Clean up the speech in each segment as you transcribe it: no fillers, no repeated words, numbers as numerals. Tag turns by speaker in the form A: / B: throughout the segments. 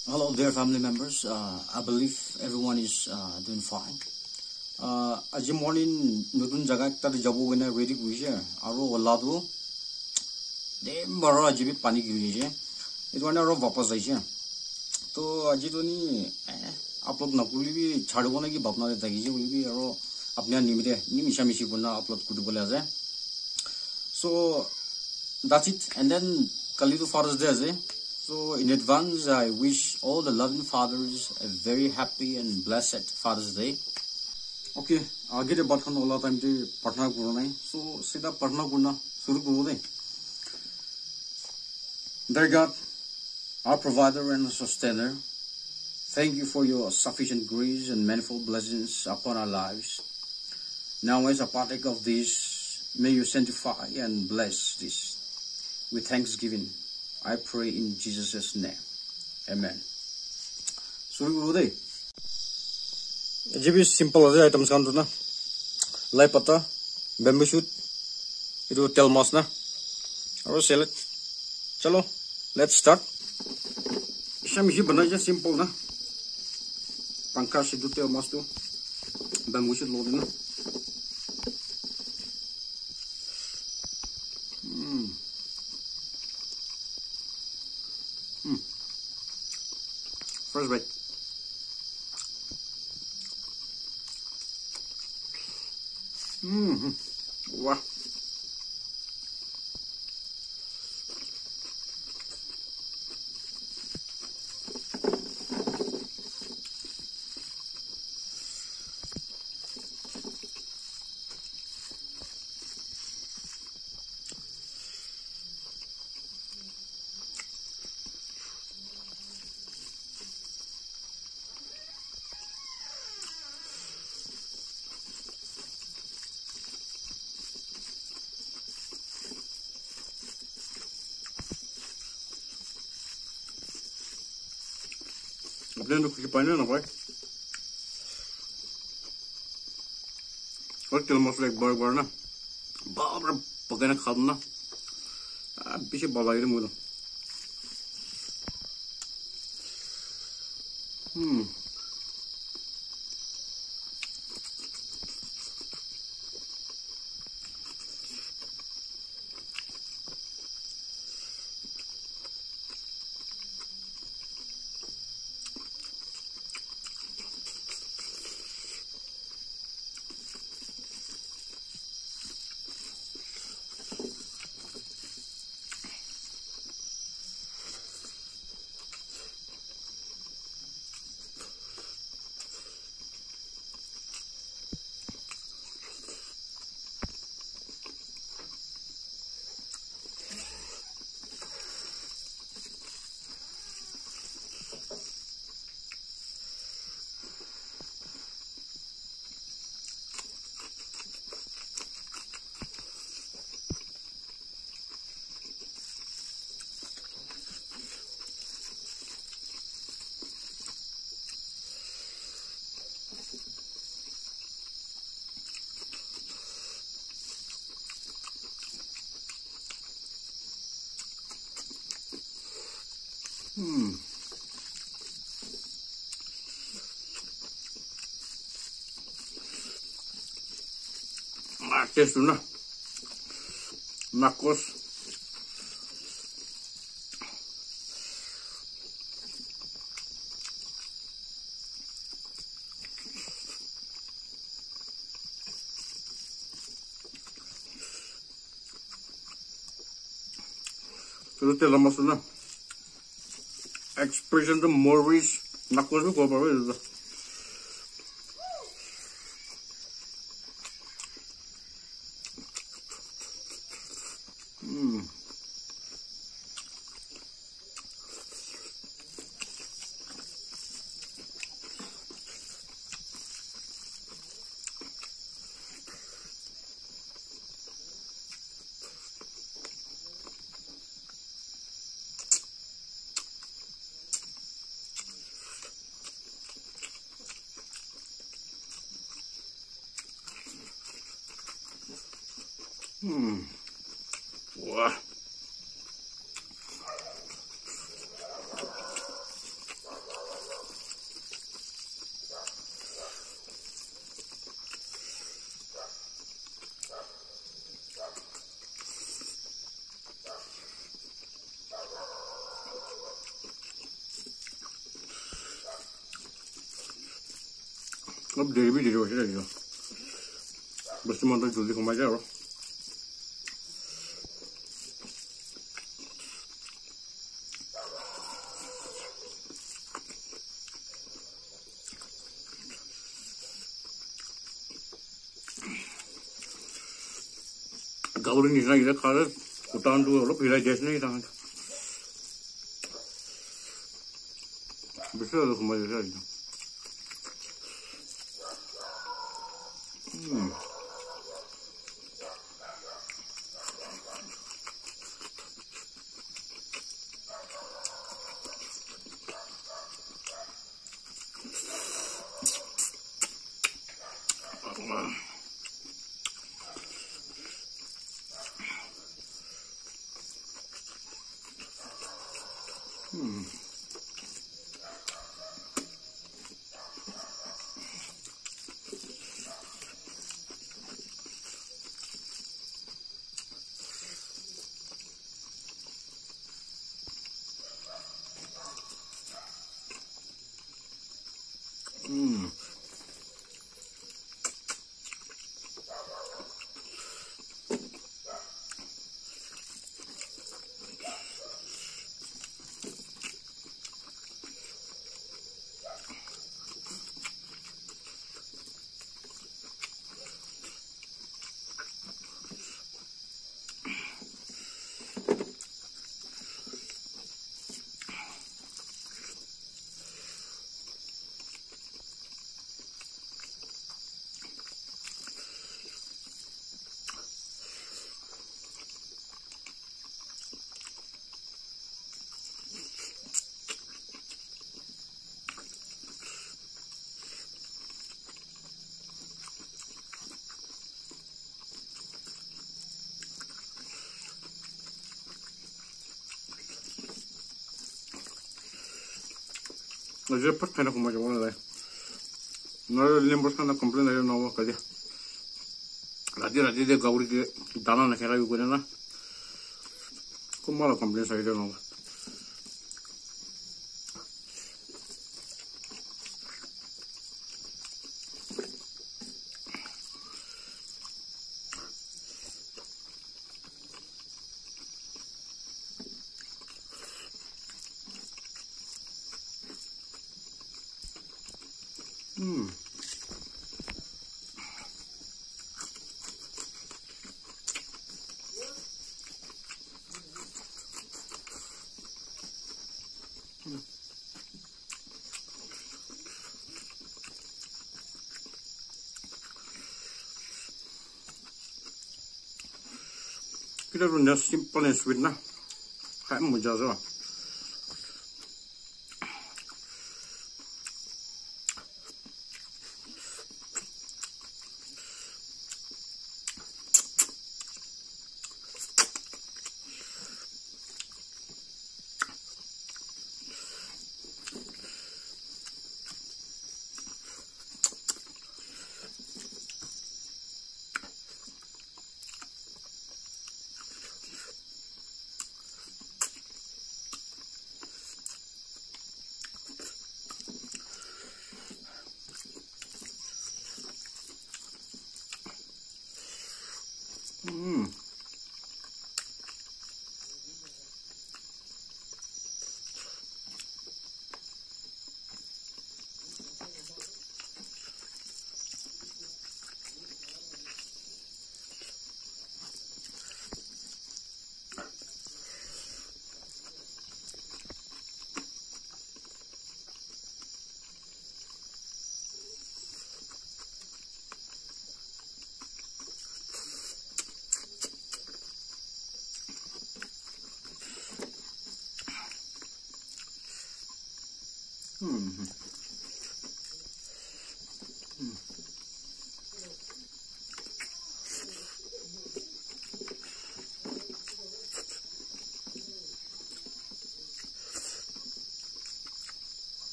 A: Hello, dear family members. I believe everyone is doing fine. Aji morning nutun jaga ekta jabu gena ready kuise aro oladu dem baro aji bi pani giriye itu ane aro wapas aise to aji to ni upload nakuli bi chhadbo na ki bapna de thagi je boli bi aro apne nimite ni misha mishi bonna upload kudibole ase. So that's it. And then kali to Father's Day ase. So in advance, I wish all the loving fathers a very happy and blessed Father's Day. Okay, आगे के बात करना वाला time पे पढ़ना करना है. So सीधा पढ़ना करना शुरू करो दे. Dear God, our provider and sustainer, thank you for your sufficient grace and manifold blessings upon our lives. Now as a partaker of this, may you sanctify and bless this with thanksgiving. I pray in Jesus' name. Amen. Suri guru de. Jibi simple as items kan na. Lai pata, bamboo shoot, itu tel mas na. Aro salad. Chalo, let's start. Shamishi banai je simple na. Pangkas itu tel mas tu. Bamboo shoot lo na. First bite. Wow. Then look at the right? What tell most like Barbarna? Barbara Pagana Kadna. Bishop Balaymudo. Taste na. Nakos. Pero te la masuna. Expression to Maurice Nakos ko ba ba. Wow. अब देरी भी देरी हो जाएगी बस मन तो जल्दी कमा जाए गाउरी निकला इधर खा रहे उतान तो लोग फिर जैसे नहीं था बिस्तर तो कमा जाएगा Ayer pues tenía como yo una no le buscando comprender yo no que la de gauri que dana na kera yugo na como la comprender sai de no Kita punya simple and sweet na, kayak mudah saja.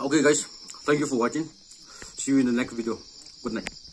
A: Okay guys, thank you for watching. See you in the next video. Good night.